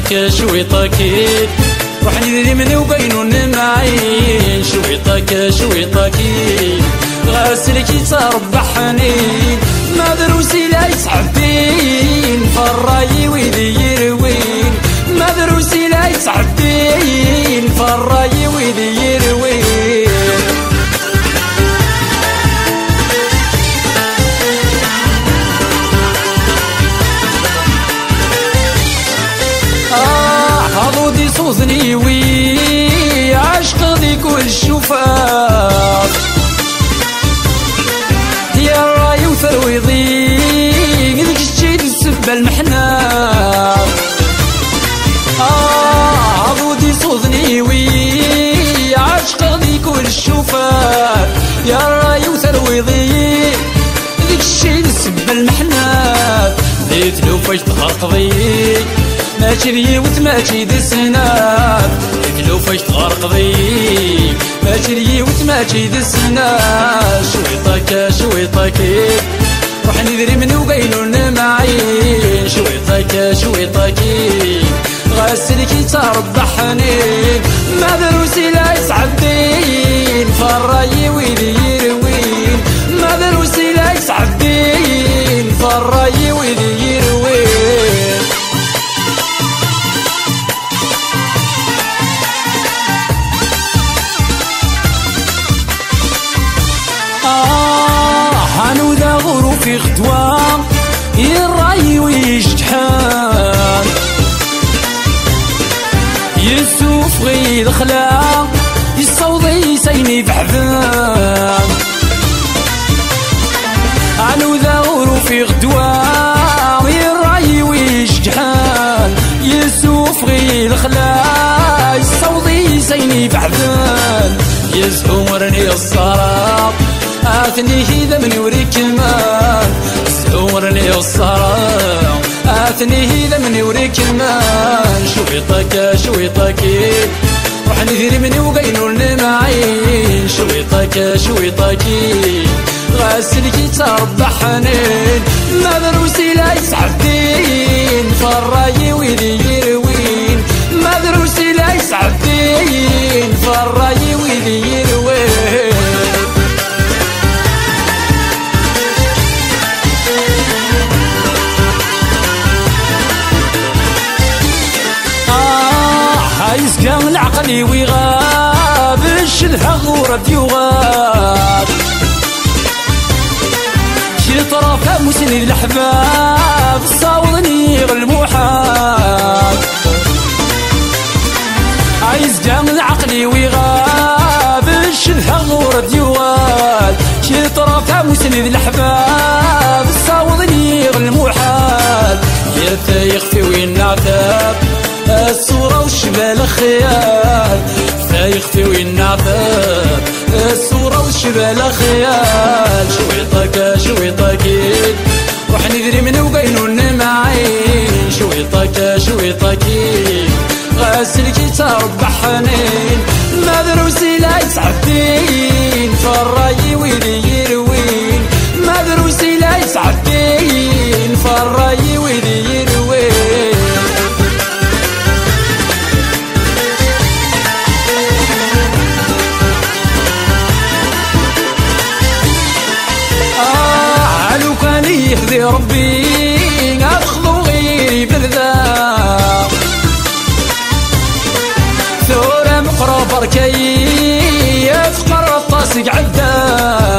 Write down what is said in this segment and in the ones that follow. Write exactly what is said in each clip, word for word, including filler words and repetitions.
شويطك شويطك روح ندري من وبين معين شويطك شويطك غاسلك يتربحني ما دروسي لا يتعدين فالراي ويدي يروين ما دروسي لا يتعدين فالراي ويدي يروين عضودي صوزني وي عشق ذي كل شفاف يا راي وثروي ضيق ذيك الشي السبة المحناف آه عضودي صوزني وي عشق ذي كل شفاف يا راي وثروي ضيق ذيك الشي السبة المحناف ديت لو فاش تغرق ضيق ماشي ذي وتماشي ذي السناب لو فاش تغرق ضيق ماشي ذي وتماشي ذي السناب شويطك شويطك روح ندري من وبين معين شويطك شويطك غاسلك يتربحني ما دروسي لا يتعدين فالراي ويدي يروين ما دروسي لا يتعدين فالراي ويدي يروين ذا غروفي خدوام يراي ويجتحان يسوف غير خلا يصوضي سيني بحذان عنو ذا غروفي غدوام يراي ويجتحان يسوف غير خلا يصوضي سيني بحذان يزهورني الصراط آثني هذا من يوري كمان زورني الصراع آثني هذا من يوري كمان شويطك شويطك روح نذير مني وبين معين شويطك شويطك غاسلك يتربحني ما دروسي لا يتعدين فالراي ويدي يروين ما دروسي لا يتعدين فالراي ويدي يروين يسقى العقل ويغاب الشلحة غورب يغاب شي طرف مسني الأحباب صاوضني المحاب يسقى العقل ويغاب الشلحة غورب يغاب شي طرف مسني الأحباب صاوضني المحاب يا يخفي وين نعتاب الصورة والشبال خيال فيخفي وين نعذب الصورة والشبال خيال شويطك شويطك روح ندري من وبين معين شويطك شويطك غاسلك يتربحني ما دروسي لا يتعدين فالراي ويدي يروين ما دروسي لا يتعدين فالراي ويدي يروين يهدي ربي أخذوا غيري بالذا ثورة مقرى بركي يفقر الطاسق عدا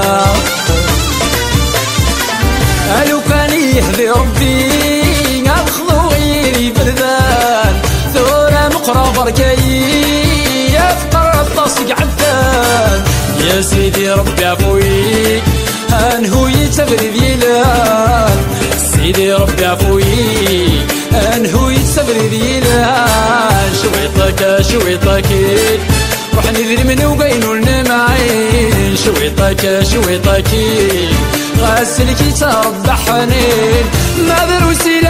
قالوا كان يهدي ربي أخذوا غيري بالذا ثورة مقرى بركي يفقر الطاسق عدا يا سيدي ربي عفويك أنهو يتبرد يلان سيدي ربي عفويك أنهو يتبرد يلان شويطك شويطك روح ندري من وبين معين شويطك شويطك غاسلك يتربحني ما دروسي